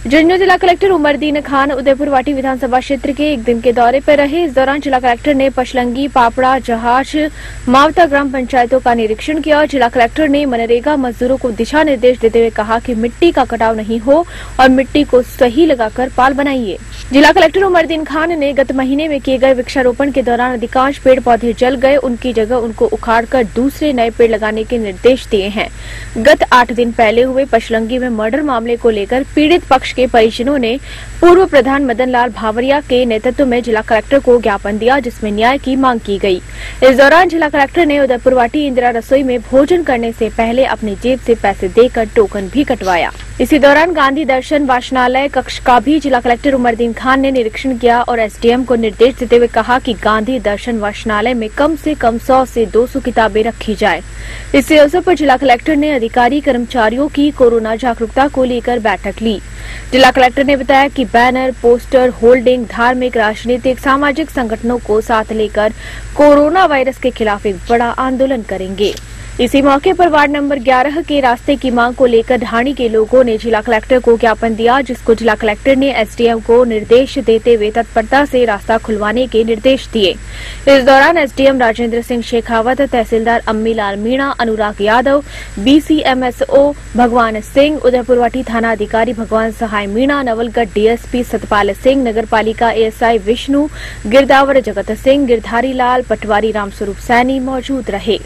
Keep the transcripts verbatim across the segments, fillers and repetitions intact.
झुंझुनू जिला कलेक्टर उमरदीन खान उदयपुर वाटी विधानसभा क्षेत्र के एक दिन के दौरे पर रहे। इस दौरान जिला कलेक्टर ने पशलंगी, पापड़ा, जहाज, मावता ग्राम पंचायतों का निरीक्षण किया। जिला कलेक्टर ने मनरेगा मजदूरों को दिशा निर्देश देते हुए कहा कि मिट्टी का कटाव नहीं हो और मिट्टी को सही लगाकर पाल बनाइए। जिला कलेक्टर उमरदीन खान ने गत महीने में किए गए वृक्षारोपण के दौरान अधिकांश पेड़ पौधे जल गए, उनकी जगह उनको उखाड़कर दूसरे नए पेड़ लगाने के निर्देश दिए हैं। गत आठ दिन पहले हुए पशलंगी में मर्डर मामले को लेकर पीड़ित पक्ष के परिजनों ने पूर्व प्रधान मदन लाल भावरिया के नेतृत्व में जिला कलेक्टर को ज्ञापन दिया, जिसमें न्याय की मांग की गई। इस दौरान जिला कलेक्टर ने उदयपुर वाटी इंदिरा रसोई में भोजन करने से पहले अपनी जेब से पैसे देकर टोकन भी कटवाया। इसी दौरान गांधी दर्शन वाचनालय कक्ष का भी जिला कलेक्टर उमरदीन खान ने निरीक्षण किया और एसडीएम को निर्देश देते हुए कहा कि गांधी दर्शन वाचनालय में कम से कम सौ से दो सौ किताबें रखी जाए। इस अवसर पर जिला कलेक्टर ने अधिकारी कर्मचारियों की कोरोना जागरूकता को लेकर बैठक ली। जिला कलेक्टर ने बताया कि बैनर, पोस्टर, होल्डिंग, धार्मिक, राजनीतिक, सामाजिक संगठनों को साथ लेकर कोरोना वायरस के खिलाफ एक बड़ा आंदोलन करेंगे। इसी मौके पर वार्ड नंबर ग्यारह के रास्ते की मांग को लेकर ढाणी के लोगों ने जिला कलेक्टर को ज्ञापन दिया, जिसको जिला कलेक्टर ने एसडीएम को निर्देश देते हुए तत्परता से रास्ता खुलवाने के निर्देश दिए। इस दौरान एसडीएम राजेंद्र सिंह शेखावत, तहसीलदार अम्मी लाल मीणा, अनुराग यादव, बीसीएमएसओ भगवान सिंह, उदयपुर वाटी थाना अधिकारी भगवान सहाय मीणा, नवलगढ़ डीएसपी सतपाल सिंह, नगर पालिका एएसआई विष्णु, गिरदावर जगत सिंह, गिरधारी लाल, पटवारी रामस्वरूप सैनी मौजूद रहे।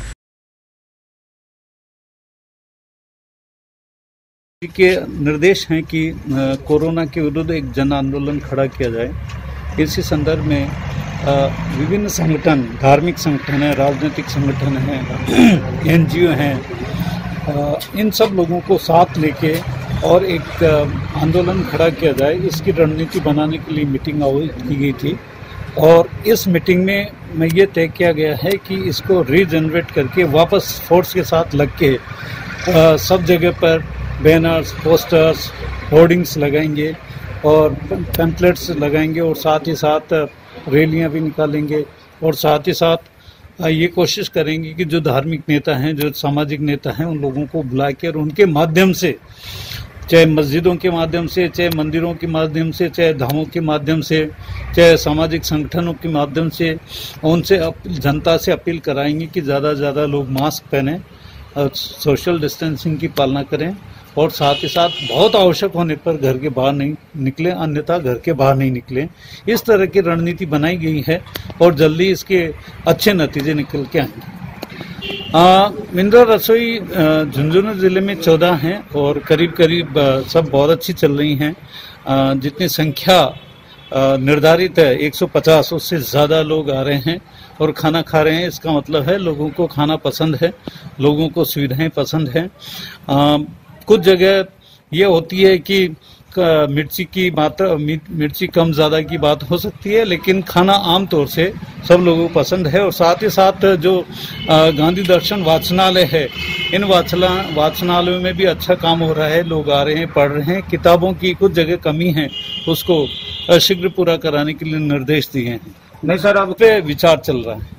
के निर्देश हैं कि कोरोना के विरुद्ध एक जन आंदोलन खड़ा किया जाए। इसी संदर्भ में विभिन्न संगठन, धार्मिक संगठन है, राजनीतिक संगठन है, एनजीओ हैं, इन सब लोगों को साथ लेके और एक आंदोलन खड़ा किया जाए, इसकी रणनीति बनाने के लिए मीटिंग आयोजित की गई थी। और इस मीटिंग में में ये तय किया गया है कि इसको रीजनरेट करके वापस फोर्स के साथ लग के सब जगह पर बैनर्स, पोस्टर्स, होर्डिंग्स लगाएंगे और पैम्पलेट्स लगाएंगे और साथ ही साथ रैलियां भी निकालेंगे और साथ ही साथ ये कोशिश करेंगे कि जो धार्मिक नेता हैं, जो सामाजिक नेता हैं, उन लोगों को बुला के और उनके माध्यम से, चाहे मस्जिदों के माध्यम से, चाहे मंदिरों के माध्यम से, चाहे धामों के माध्यम से, चाहे सामाजिक संगठनों के माध्यम से, उनसे जनता से अपील कराएंगे कि ज़्यादा से ज़्यादा लोग मास्क पहने और सोशल डिस्टेंसिंग की पालना करें और साथ ही साथ बहुत आवश्यक होने पर घर के बाहर नहीं निकलें, अन्यथा घर के बाहर नहीं निकलें। इस तरह की रणनीति बनाई गई है और जल्दी इसके अच्छे नतीजे निकल के आएंगे। इंदिरा रसोई झुंझुनू जिले में चौदह हैं और करीब करीब सब बहुत अच्छी चल रही हैं। जितनी संख्या निर्धारित है एक सौ पचास, उससे ज़्यादा लोग आ रहे हैं और खाना खा रहे हैं। इसका मतलब है लोगों को खाना पसंद है, लोगों को सुविधाएं पसंद है। आ, कुछ जगह ये होती है कि मिर्ची की मात्रा मिर्ची कम ज़्यादा की बात हो सकती है, लेकिन खाना आम तौर से सब लोगों को पसंद है। और साथ ही साथ जो गांधी दर्शन वाचनालय है, इन वाचना वाचनालयों में भी अच्छा काम हो रहा है, लोग आ रहे हैं, पढ़ रहे हैं। किताबों की कुछ जगह कमी है, उसको शीघ्र पूरा कराने के लिए निर्देश दिए हैं। नहीं सर, अब पे विचार चल रहा है।